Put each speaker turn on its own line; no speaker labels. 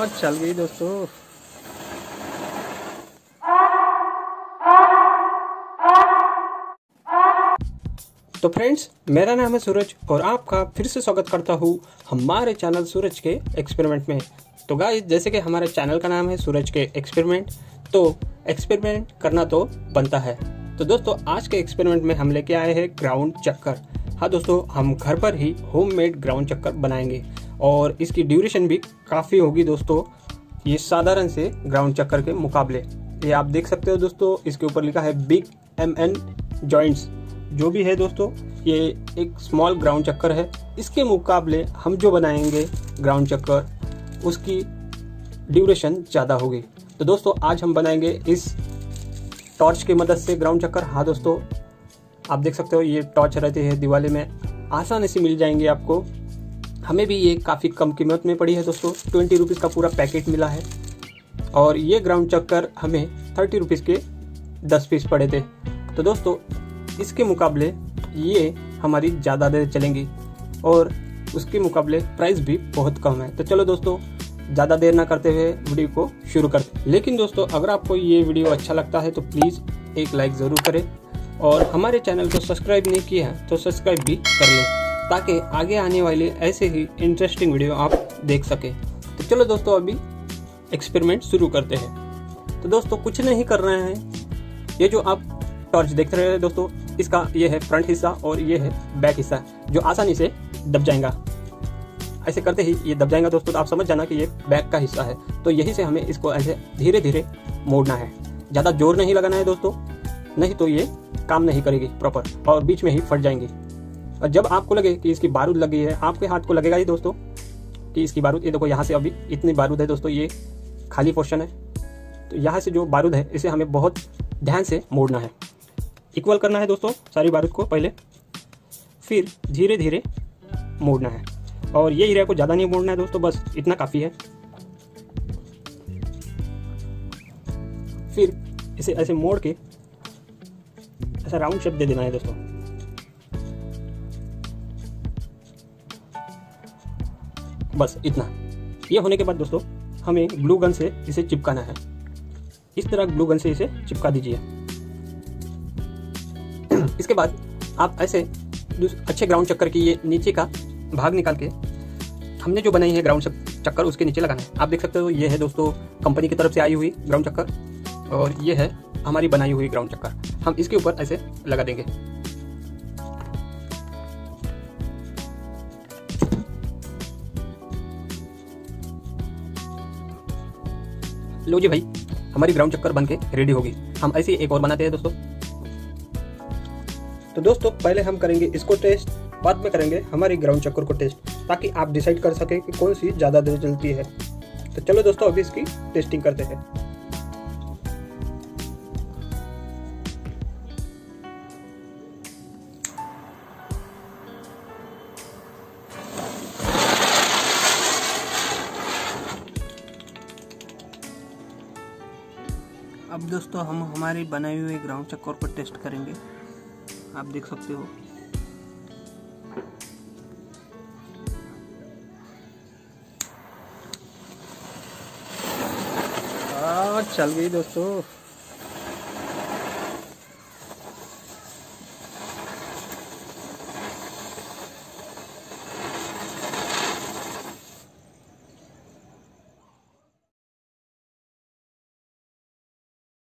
चल गई दोस्तों। तो फ्रेंड्स, मेरा नाम है सूरज और आपका फिर से स्वागत करता हूँ हमारे चैनल सूरज के एक्सपेरिमेंट में। तो गाइस, जैसे कि हमारे चैनल का नाम है सूरज के एक्सपेरिमेंट, तो एक्सपेरिमेंट करना तो बनता है। तो दोस्तों, आज के एक्सपेरिमेंट में हम लेके आए हैं ग्राउंड चक्कर। हाँ दोस्तों, हम घर पर ही होममेड ग्राउंड चक्कर बनाएंगे और इसकी ड्यूरेशन भी काफ़ी होगी दोस्तों, ये साधारण से ग्राउंड चक्कर के मुकाबले। ये आप देख सकते हो दोस्तों, इसके ऊपर लिखा है बिग MN जॉइंट्स। जो भी है दोस्तों, ये एक स्मॉल ग्राउंड चक्कर है। इसके मुकाबले हम जो बनाएंगे ग्राउंड चक्कर, उसकी ड्यूरेशन ज़्यादा होगी। तो दोस्तों, आज हम बनाएंगे इस टॉर्च की मदद से ग्राउंड चक्कर। हाँ दोस्तों, आप देख सकते हो, ये टॉर्च रहती है दिवाली में, आसानी से मिल जाएंगे आपको। हमें भी ये काफ़ी कम कीमत में पड़ी है दोस्तों, 20 रुपीज़ का पूरा पैकेट मिला है। और ये ग्राउंड चक्कर हमें 30 रुपीज़ के 10 पीस पड़े थे। तो दोस्तों, इसके मुकाबले ये हमारी ज़्यादा देर चलेंगी और उसके मुकाबले प्राइस भी बहुत कम है। तो चलो दोस्तों, ज़्यादा देर ना करते हुए वीडियो को शुरू करते हैं। लेकिन दोस्तों, अगर आपको ये वीडियो अच्छा लगता है तो प्लीज़ एक लाइक ज़रूर करें और हमारे चैनल को सब्सक्राइब नहीं किया है तो सब्सक्राइब भी कर लें, ताकि आगे आने वाले ऐसे ही इंटरेस्टिंग वीडियो आप देख सकें। तो चलो दोस्तों, अभी एक्सपेरिमेंट शुरू करते हैं। तो दोस्तों, कुछ नहीं कर रहे हैं। ये जो आप टॉर्च देख रहे हैं दोस्तों, इसका ये है फ्रंट हिस्सा और ये है बैक हिस्सा, जो आसानी से दब जाएगा। ऐसे करते ही ये दब जाएगा दोस्तों, तो आप समझ जाना कि ये बैक का हिस्सा है। तो यही से हमें इसको ऐसे धीरे धीरे मोड़ना है, ज़्यादा जोर नहीं लगाना है दोस्तों, नहीं तो ये काम नहीं करेगी प्रॉपर और बीच में ही फट जाएंगी। और जब आपको लगे कि इसकी बारूद लगी है, आपके हाथ को लगेगा ही दोस्तों कि इसकी बारूद, ये देखो यहाँ से अभी इतनी बारूद है दोस्तों, ये खाली पोर्शन है। तो यहाँ से जो बारूद है, इसे हमें बहुत ध्यान से मोड़ना है, इक्वल करना है दोस्तों सारी बारूद को पहले, फिर धीरे धीरे मोड़ना है। और ये एरिया को ज़्यादा नहीं मोड़ना है दोस्तों, बस इतना काफ़ी है। फिर इसे ऐसे मोड़ के ऐसा राउंड शेप दे देना है दोस्तों। बस इतना। ये होने के बाद दोस्तों, हमें ग्लू गन से इसे चिपकाना है। इस तरह ग्लू गन से इसे चिपका दीजिए। इसके बाद आप ऐसे अच्छे ग्राउंड चक्कर की ये नीचे का भाग निकाल के हमने जो बनाई है ग्राउंड चक्कर, उसके नीचे लगाना है। आप देख सकते हो, ये है दोस्तों कंपनी की तरफ से आई हुई ग्राउंड चक्कर और ये है हमारी बनाई हुई ग्राउंड चक्कर। हम इसके ऊपर ऐसे लगा देंगे। लो जी भाई, हमारी ग्राउंड चक्कर बनके रेडी होगी। हम ऐसे एक और बनाते हैं दोस्तों। तो दोस्तों, पहले हम करेंगे इसको टेस्ट, बाद में करेंगे हमारी ग्राउंड चक्कर को टेस्ट, ताकि आप डिसाइड कर सकें कि कौन सी ज़्यादा देर चलती है। तो चलो दोस्तों, अभी इसकी टेस्टिंग करते हैं। अब दोस्तों, हम हमारी बनाई हुई ग्राउंड चक्कर को टेस्ट करेंगे। आप देख सकते हो, चल गई दोस्तों।